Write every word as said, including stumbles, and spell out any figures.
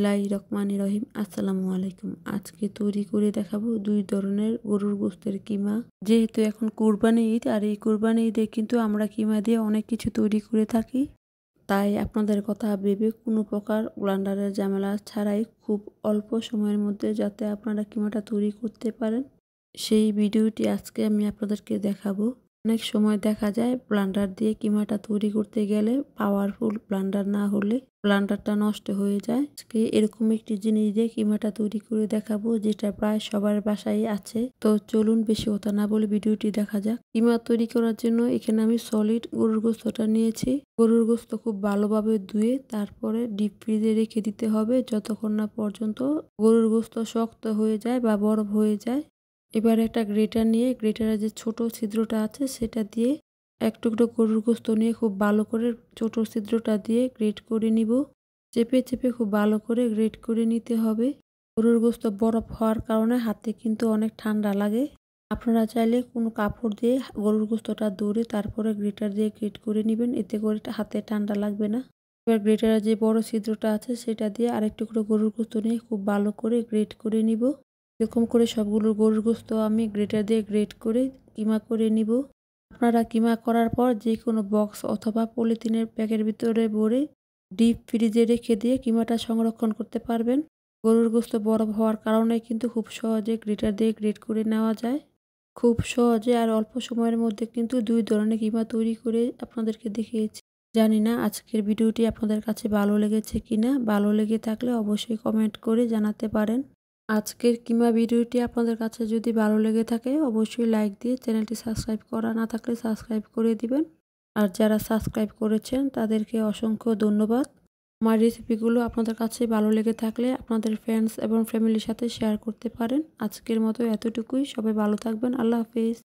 বিসমিল্লাহির রহমানির রহিম। আসসালামু আলাইকুম। আজকে তৈরি করে দেখাবো দুই ধরনের গরুর গোস্তের কিমা। যেহেতু এখন কুরবানি ঈদ, আর এই কুরবানি ঈদে কিন্তু আমরা কিমা দিয়ে অনেক কিছু তৈরি করে থাকি। তাই আপনাদের কথা ভেবে কোনো প্রকার ব্লেন্ডারের ঝামেলা ছাড়াই খুব অল্প সময়ের মধ্যে যাতে আপনারা কিমাটা তৈরি করতে পারেন, সেই ভিডিওটি আজকে আমি আপনাদেরকে দেখাবো। অনেক সময় দেখা যায় ব্লেন্ডার দিয়ে কিমাটা তৈরি করতে গেলে পাওয়ারফুল ব্লেন্ডার না হলে ব্লেন্ডারটা নষ্ট হয়ে যায়। আজকে এরকম একটি জিনিস দিয়ে কিমাটা তৈরি করে দেখাবো, যেটা প্রায় সবার বাসায় আছে। তো চলুন বেশি কথা না বলে ভিডিওটি দেখা যাক। কিমা তৈরি করার জন্য এখানে আমি সলিড গরুর গোস্তটা নিয়েছি। গরুর গোস্ত খুব ভালোভাবে ধুয়ে তারপরে ডিপ ফ্রিজে রেখে দিতে হবে যতক্ষণ না পর্যন্ত গরুর গোস্ত শক্ত হয়ে যায় বা বরফ হয়ে যায়। এবার একটা গ্রেটার নিয়ে গ্রেটারের যে ছোট ছিদ্রটা আছে সেটা দিয়ে এক টুকরো গরুর গোস্ত নিয়ে খুব ভালো করে ছোট ছিদ্রটা দিয়ে গ্রেট করে নিব। চেপে চেপে খুব ভালো করে গ্রেট করে নিতে হবে। গরুর গোস্ত বরফ হওয়ার কারণে হাতে কিন্তু অনেক ঠান্ডা লাগে। আপনারা চাইলে কোনো কাপড় দিয়ে গরুর গোস্তটা দৌড়ে তারপরে গ্রেটার দিয়ে গ্রেট করে নেবেন, এতে করে হাতে ঠান্ডা লাগবে না। এবার গ্রেটারের যে বড় ছিদ্রটা আছে সেটা দিয়ে আরেক টুকরো গরুর গোস্ত নিয়ে খুব ভালো করে গ্রেট করে নিব। এরকম করে সবগুলো গরুর গোস্ত আমি গ্রেটার দিয়ে গ্রেট করে কিমা করে নিব। আপনারা কিমা করার পর যে কোনো বক্স অথবা পলিথিনের ব্যাগের ভিতরে ভরে ডিপ ফ্রিজে রেখে দিয়ে কিমাটা সংরক্ষণ করতে পারবেন। গরুর গোস্ত বরফ হওয়ার কারণে কিন্তু খুব সহজে গ্রেটার দিয়ে গ্রেট করে নেওয়া যায়। খুব সহজে আর অল্প সময়ের মধ্যে কিন্তু দুই ধরনের কিমা তৈরি করে আপনাদেরকে দেখিয়েছি। জানি না আজকের ভিডিওটি আপনাদের কাছে ভালো লেগেছে কিনা। ভালো লেগে থাকলে অবশ্যই কমেন্ট করে জানাতে পারেন। আজকের কিমা ভিডিওটি আপনাদের কাছে যদি ভালো লেগে থাকে অবশ্যই লাইক দিয়ে চ্যানেলটি সাবস্ক্রাইব করা না থাকলে সাবস্ক্রাইব করে দিবেন। আর যারা সাবস্ক্রাইব করেছেন তাদেরকে অসংখ্য ধন্যবাদ। আমার রেসিপিগুলো আপনাদের কাছে ভালো লেগে থাকলে আপনাদের ফ্রেন্ডস এবং ফ্যামিলির সাথে শেয়ার করতে পারেন। আজকের মতো এতটুকুই। সবাই ভালো থাকবেন। আল্লাহ হাফেজ।